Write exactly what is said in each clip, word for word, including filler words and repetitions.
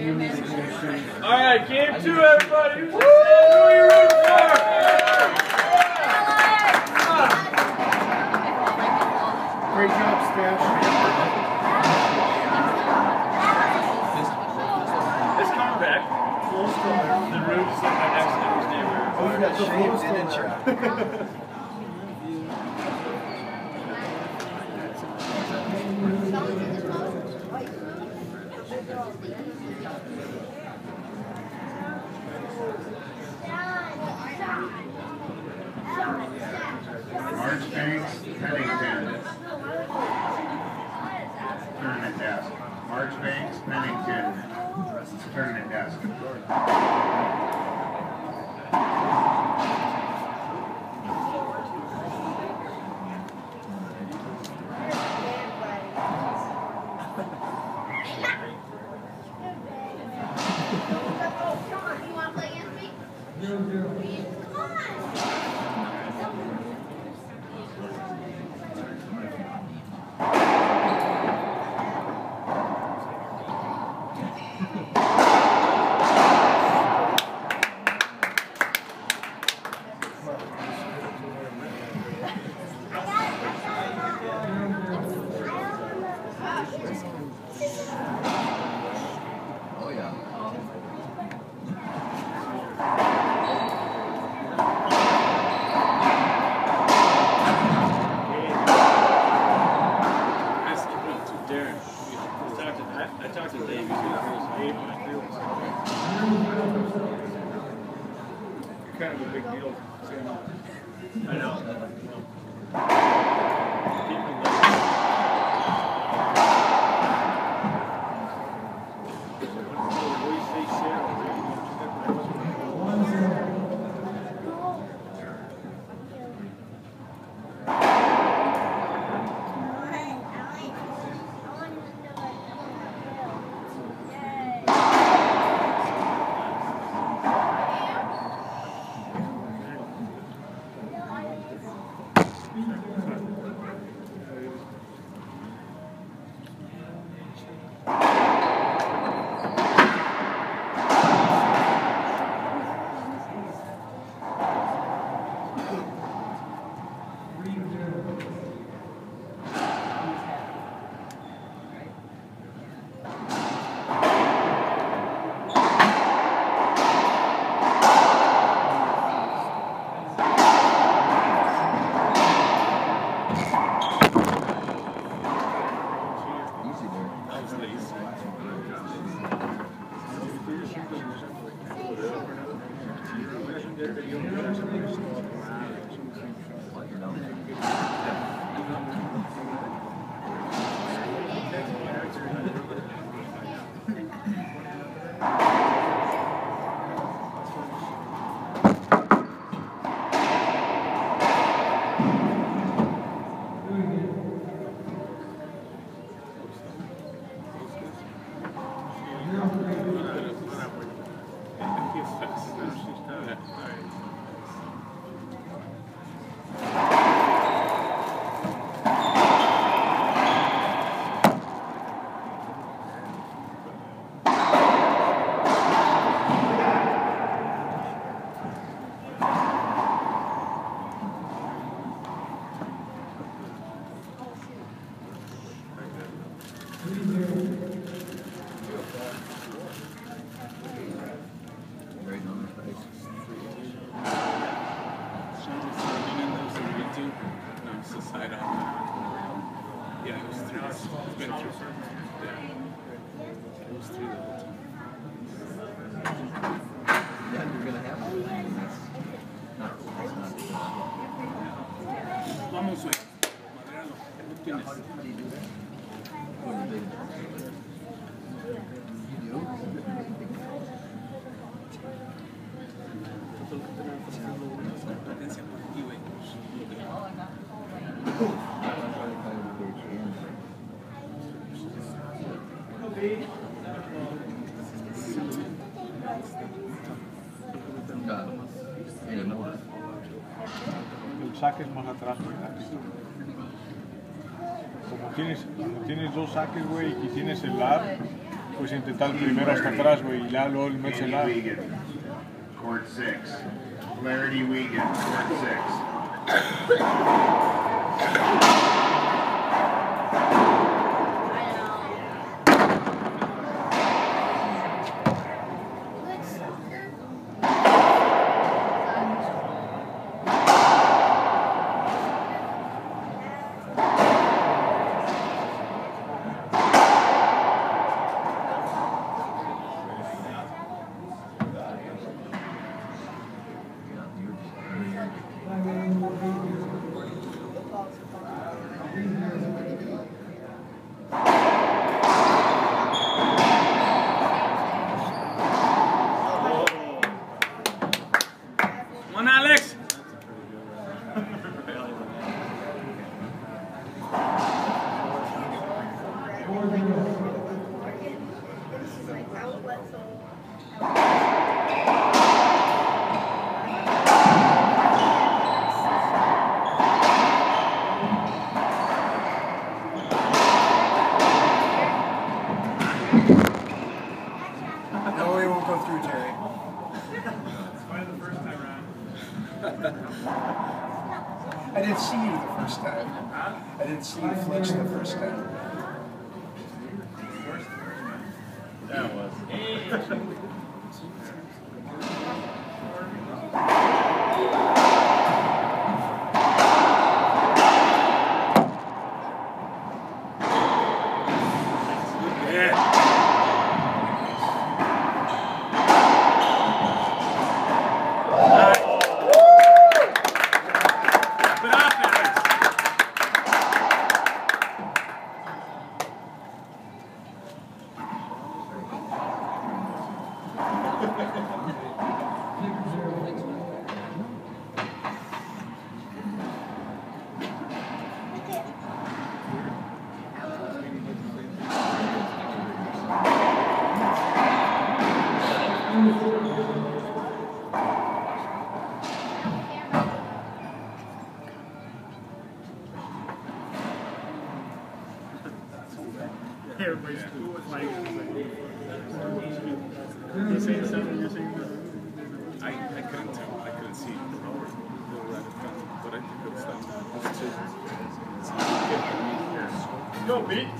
All right, game two, everybody. Woo! Who are you rooting for? Great job, Stash. It's coming back. The Roots, my next neighbor's neighbor. Oh, you got shaved, didn't you? Marchbanks, Pennington. Tournament desk. Marchbanks, Pennington. Tournament desk. Kind of a big deal. I know. El saque es más atrás, como tienes, como tienes dos saques, güey, y tienes el lar, pues intentar primero hasta atrás, güey, y luego el mes el lado. Court six. Flaherty Wiegand, court six. I didn't see you the first time. I didn't see you flinch the first time. That was. Everybody's cool with like, you're saying something, you're saying something. I, I couldn't tell, I couldn't see the rower, the red gun, but I could stop. Go, Pete!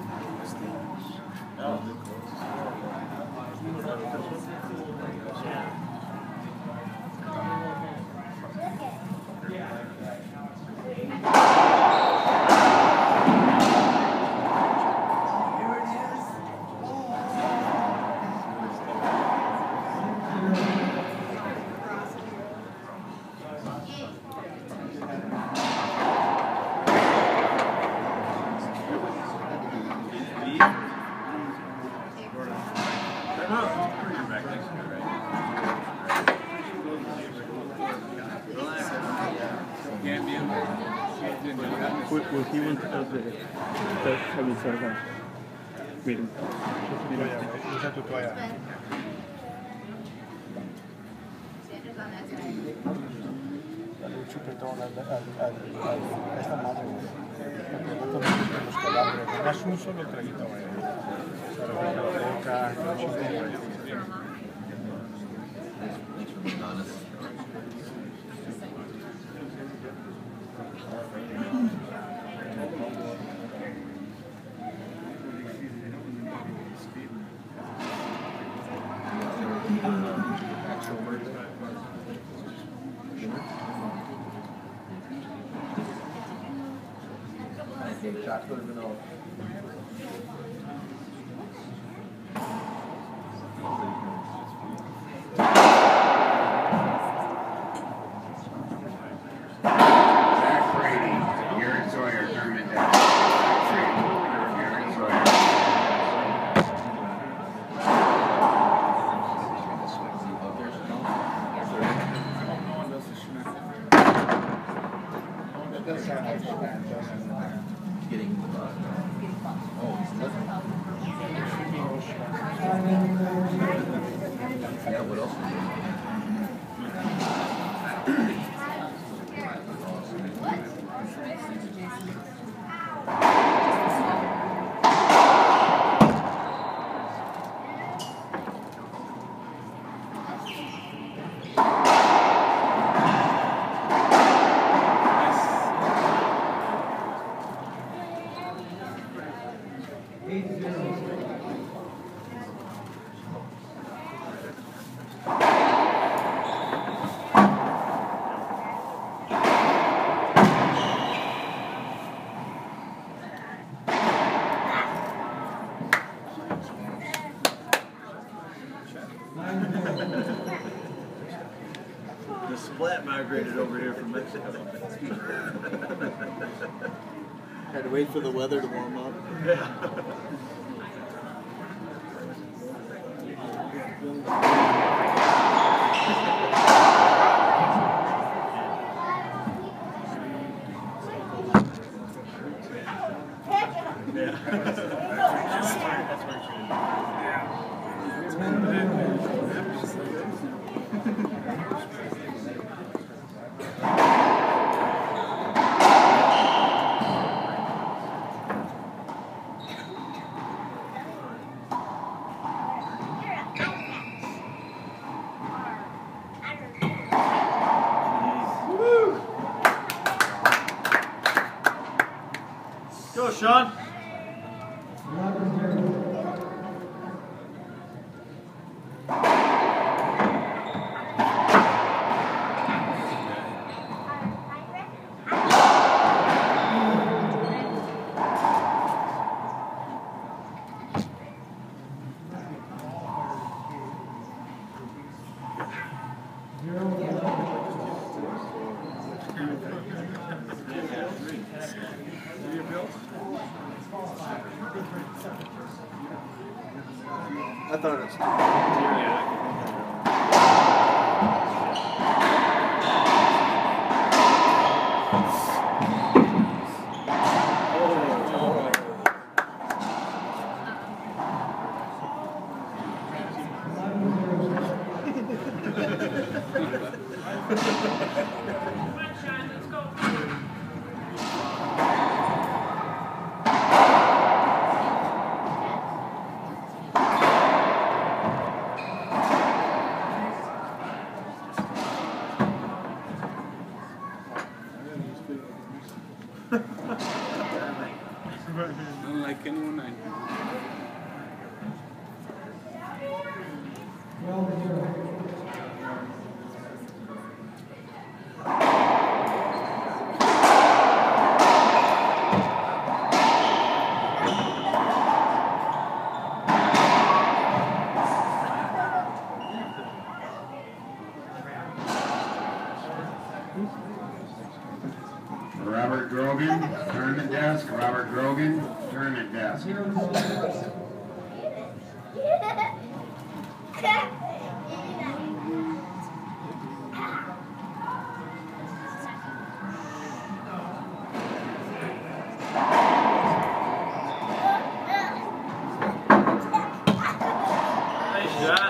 Will, will he want to have the having server meeting? Usa tu toalla. Dale un chupetón al, al, al, al, a esta madre, güey. Porque no te metes los calambres. Das un solo traguito, güey. Para que la boca, un chupetón, güey. The splat migrated over here from Mexico. Had to wait for the weather to warm up. Yeah. Go, Shawn. I thought it was too Unlike anyone I know. Robert Grogan, tournament desk. Robert Grogan, tournament desk. Nice shot.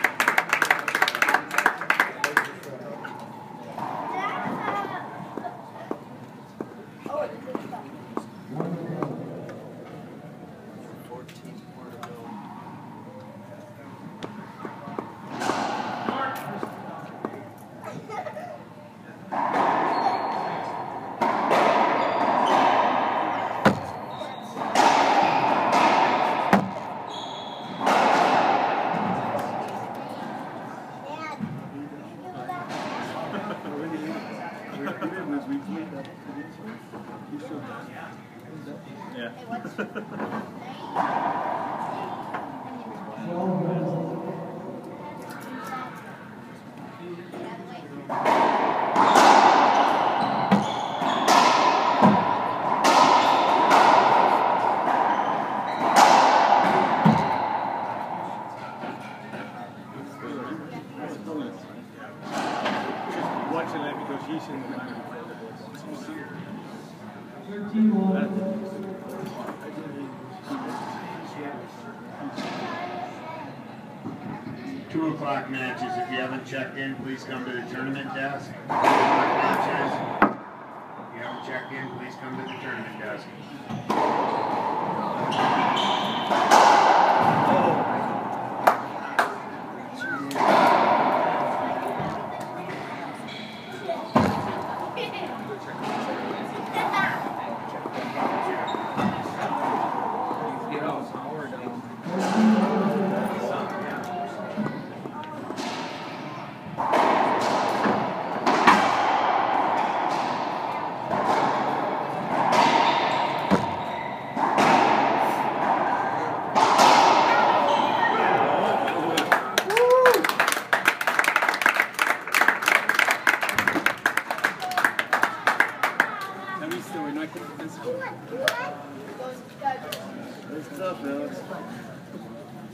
Yeah. Watching that because he's in the Two o'clock matches. If you haven't checked in, please come to the tournament desk. Two o'clock matches. If you haven't checked in, please come to the tournament desk. Good stuff, Alex.